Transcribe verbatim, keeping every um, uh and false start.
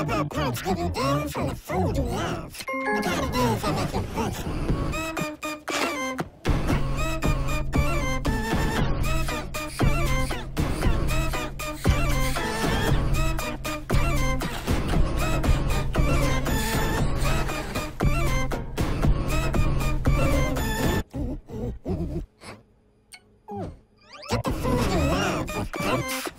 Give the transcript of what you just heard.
GrubHub Dance give you dance for the food you love. The kind of dance that makes you push. Get the food you love with Dance.